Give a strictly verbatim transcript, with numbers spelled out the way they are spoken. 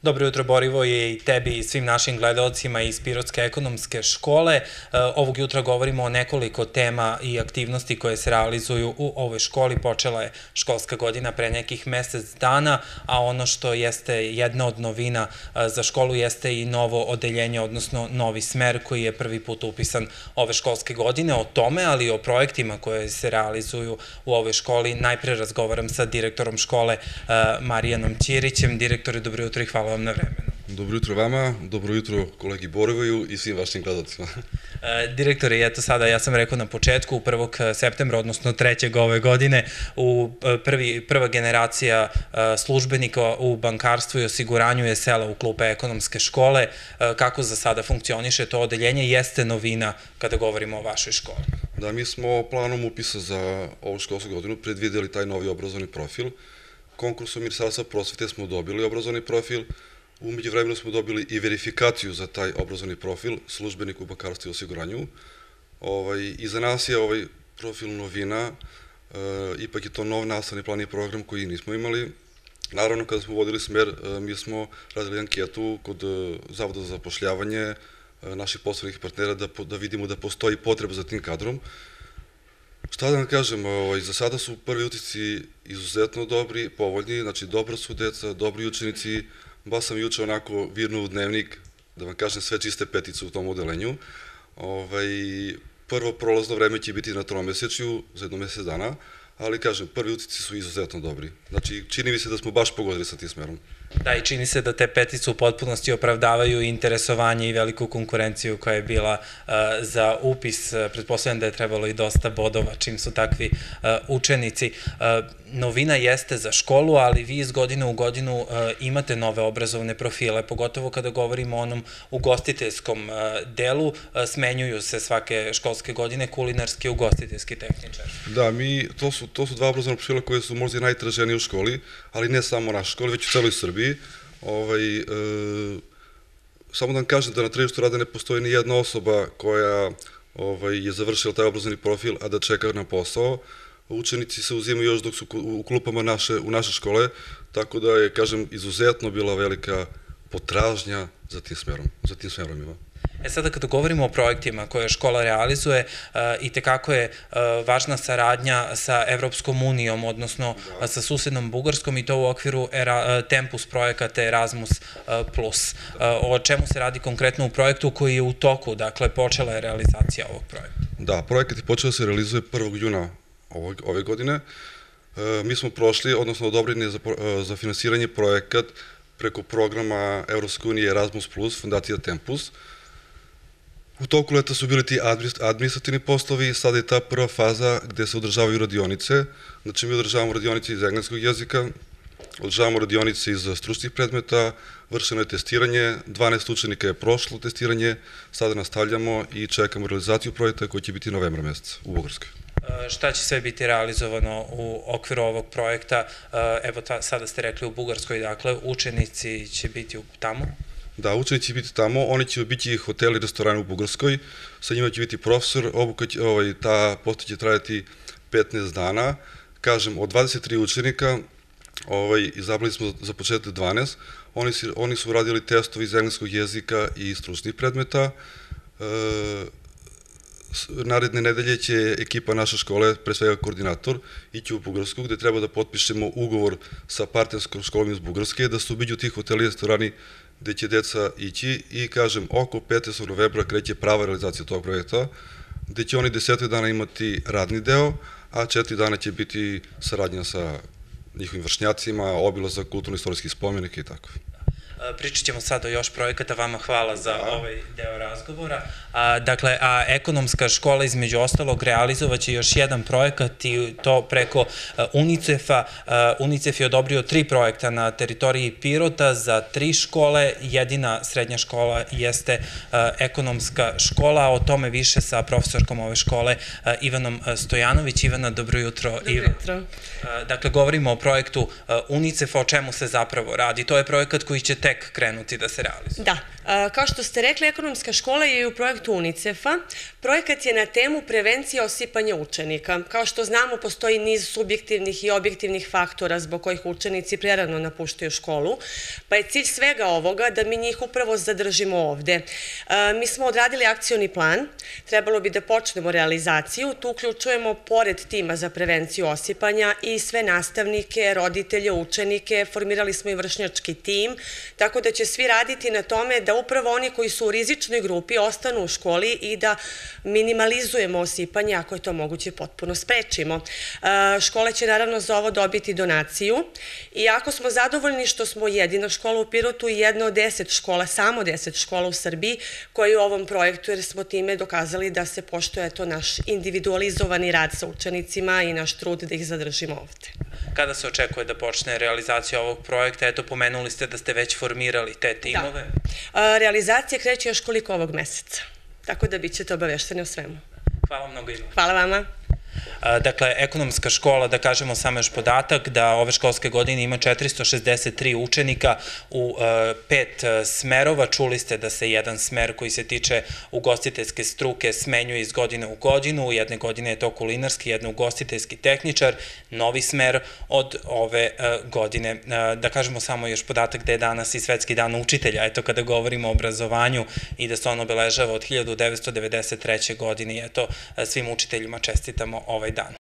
Dobro jutro, Borivoje, i tebi i svim našim gledalcima iz Pirotske ekonomske škole. Ovog jutra govorimo o nekoliko tema i aktivnosti koje se realizuju u ovoj školi. Počela je školska godina pre nekih mesec dana, a ono što jeste jedna od novina za školu jeste i novo odeljenje, odnosno novi smer koji je prvi put upisan ove školske godine. O tome, ali i o projektima koje se realizuju u ovoj školi, najpre razgovaram sa direktorom škole Marijanom Ćirićem. Direktore, dobro jutro i hvala vam na vremenu. Dobro jutro vama, dobro jutro kolegi Borivoju i svim vašim gledalcima. Direktore, eto sada, ja sam rekao na početku, prvog septembra, odnosno trećeg ove godine, u prva generacija službenika u bankarstvu i osiguranju je sela u klupe ekonomske škole. Kako za sada funkcioniše to odeljenje? Jeste novina kada govorimo o vašoj školi? Da, mi smo planom upisa za ovu školsku godinu predvideli taj novi obrazovni profil. Konkursom Ministarstva prosvete smo dobili obrazovni profil. Umeđu vremenu smo dobili i verifikaciju za taj obrazovni profil, službenik u bankarstvu i osiguranju. I za nas je ovaj profil novina, ipak je to nov nastavni plan i program koji nismo imali. Naravno, kada smo vodili smer, mi smo radili anketu kod Zavoda za zapošljavanje naših poslovnih partnera da vidimo da postoji potreba za tim kadrom. Šta da vam kažem, za sada su prvi utisci izuzetno dobri, povoljni, znači dobra su deca, dobri učenici. Ba sam juče onako virnuo u dnevnik, da vam kažem, sve čiste petice u tom odelenju. Prvo prolazno vreme će biti na tromesečju, za jedno mesec dana, ali kažem, prvi utisci su izuzetno dobri. Znači, čini mi se da smo baš pogodili sa tim smerom. Da, i čini se da te petice u potpunosti opravdavaju interesovanje i veliku konkurenciju koja je bila za upis. Pretpostavljam da je trebalo i dosta bodova čim su takvi učenici. Novina jeste za školu, ali vi iz godine u godinu imate nove obrazovne profile, pogotovo kada govorimo o onom ugostiteljskom delu. Smenjuju se svake školske godine kulinarski i ugostiteljski tehničar. Da, mi, to su dva obrazovna profila koje su možda i najtraženije u školi, ali ne samo u našoj školi, već u celoj Srbiji. Samo da vam kažem da na tržištu rada ne postoji ni jedna osoba koja je završila taj obrazovni profil, a da čeka na posao. Učenici se uzimaju još dok su u klupama u naše škole, tako da je, kažem, izuzetno bila velika potražnja za tim smerom, za tim smerom ima. E sada kada govorimo o projektima koje škola realizuje, i tekako je važna saradnja sa Evropskom unijom, odnosno sa susednom Bugarskom, i to u okviru Tempus projekata Erasmus plus. O čemu se radi konkretno u projektu koji je u toku, dakle počela je realizacija ovog projekta? Da, projekat je počeo da se realizuje prvog juna ove godine. Mi smo prošli, odnosno odobreni za finansiranje projekat preko programa Evropske unije Erasmus plus, fondacija Tempus. U toku leta su bili ti administrativni poslovi, sada je ta prva faza gde se održavaju radionice. Znači, mi održavamo radionice iz engleskog jezika, održavamo radionice iz stručnih predmeta, vršeno je testiranje, dvanaest učenika je prošlo testiranje, sada nastavljamo i čekamo realizaciju projekta koji će biti novembra meseca u Bugarskoj. Šta će sve biti realizovano u okviru ovog projekta? Evo, sada ste rekli u Bugarskoj, dakle, učenici će biti tamo? Da, učenici će biti tamo, oni će biti hoteli i restorani u Bugarskoj, sa njima će biti profesor, ta posta će trajati petnaest dana, kažem, od dvadeset tri učenika, izabrali smo za početak dvanaest, oni su uradili testovi iz engleskog jezika i stručnih predmeta. Naredne nedelje će ekipa naše škole, pre svega koordinator, ići u Bugarsku, gde treba da potpišemo ugovor sa partnerskom školom iz Bugarske, da se ubiđu tih hoteli i restorani gde će deca ići i, kažem, oko petnaestog novembra kreće prava realizacija tog projekta, gde će oni deset dana imati radni deo, a četiri dana će biti saradnja sa njihovim vršnjacima, obilazak kulturno-istorijskih spomenika i tako. Pričat ćemo sad o još projekata, vama hvala za ovaj deo razgovora. Dakle, a ekonomska škola između ostalog realizovaće još jedan projekat i to preko UNICEF-a. UNICEF je odobrio tri projekta na teritoriji Pirota za tri škole. Jedina srednja škola jeste ekonomska škola, o tome više sa profesorkom ove škole Ivanom Stojanović. Ivana, dobro jutro. Dobro jutro. Dakle, govorimo o projektu UNICEF-a, o čemu se zapravo radi. To je projekat koji će tek krenuti da se realizuje. Da, Kao što ste rekli, ekonomska škola je u projektu UNICEF-a. Projekat je na temu prevencije osipanja učenika. Kao što znamo, postoji niz subjektivnih i objektivnih faktora zbog kojih učenici prerano napuštaju školu, pa je cilj svega ovoga da mi njih upravo zadržimo ovde. Mi smo odradili akcioni plan, trebalo bi da počnemo realizaciju, tu uključujemo pored tima za prevenciju osipanja i sve nastavnike, roditelje, učenike, formirali smo i vršnjački tim, tako da će svi raditi na tome da upravo oni koji su u rizičnoj grupi ostanu u školi i da minimalizujemo osipanje, ako je to moguće potpuno sprečimo. Škola će naravno za ovo dobiti donaciju i jako smo zadovoljni što smo jedina škola u Pirotu i jedna od deset škola, samo deset škola u Srbiji koja je u ovom projektu, jer smo time dokazali da se poštuje to naš individualizovani rad sa učenicima i naš trud da ih zadržimo ovde. Kada se očekuje da počne realizacija ovog projekta? Eto, pomenuli ste da ste već formirali te timove. Da. Realizacija kreće još koliko ovog meseca, tako da bit ćete obavešteni o svemu. Hvala mnogo, Ivana. Hvala vama. Dakle, ekonomska škola, da kažemo samo još podatak, da ove školske godine ima četiristo šezdeset tri učenika u pet smerova. Čuli ste da se jedan smer koji se tiče ugostiteljske struke smenjuje iz godine u godinu. Jedne godine je to kulinarski, jedne ugostiteljski tehničar. Novi smer od ove godine. Da kažemo samo još podatak da je danas i Svetski dan učitelja. Eto, kada govorimo o obrazovanju i da se on obeležava od hiljadu devetsto devedeset treće. godine. Eto, svim učiteljima čestitamo ovaj dan.